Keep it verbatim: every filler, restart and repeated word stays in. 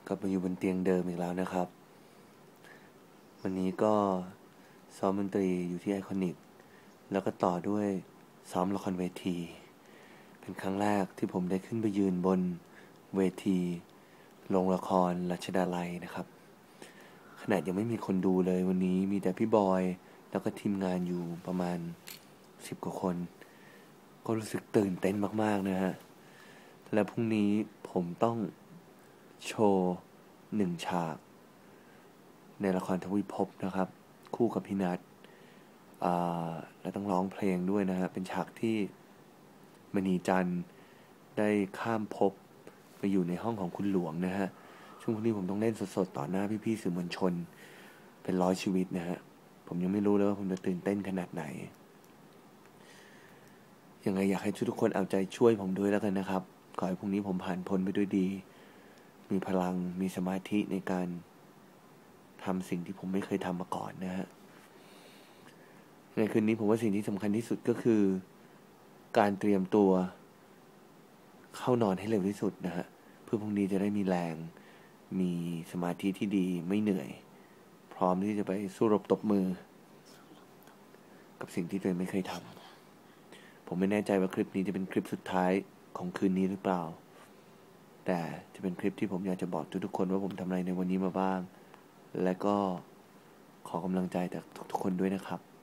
กลับมาอยู่บนเตียงเดิมอีกแล้วนะครับวันนี้ก็ซ้อมดนตรีอยู่ที่ไอคอนิกแล้วก็ต่อด้วยซ้อมละครเวทีเป็นครั้งแรกที่ผมได้ขึ้นไปยืนบนเวทีโรงละครรัชดาลัยนะครับขนาดยังไม่มีคนดูเลยวันนี้มีแต่พี่บอยแล้วก็ทีมงานอยู่ประมาณสิบกว่าคนก็รู้สึกตื่นเต้นมากๆนะฮะและพรุ่งนี้ผมต้องโชว์หนึ่งฉากในละครทวีภพนะครับคู่กับพี่นัทและต้องร้องเพลงด้วยนะฮะเป็นฉากที่มณีจันทร์ได้ข้ามภพมาอยู่ในห้องของคุณหลวงนะฮะช่วงพรุ่งนี้ผมต้องเล่นสดๆต่อหน้าพี่ๆสื่อมวลชนเป็นร้อยชีวิตนะฮะผมยังไม่รู้เลยว่าผมจะตื่นเต้นขนาดไหนยังไงอยากให้ทุกคนเอาใจช่วยผมด้วยแล้วกันนะครับขอให้พรุ่งนี้ผมผ่านพ้นไปด้วยดีมีพลังมีสมาธิในการทำสิ่งที่ผมไม่เคยทำมาก่อนนะฮะในคืนนี้ผมว่าสิ่งที่สำคัญที่สุดก็คือการเตรียมตัวเข้านอนให้เร็วที่สุดนะฮะเพื่อพรุ่งนี้จะได้มีแรงมีสมาธิที่ดีไม่เหนื่อยพร้อมที่จะไปสู้รบตบมือกับสิ่งที่ตัวเองไม่เคยทำผมไม่แน่ใจว่าคลิปนี้จะเป็นคลิปสุดท้ายของคืนนี้หรือเปล่าแต่จะเป็นคลิปที่ผมอยากจะบอกทุกๆคนว่าผมทำอะไรในวันนี้มาบ้างและก็ขอกำลังใจจากทุกๆคนด้วยนะครับ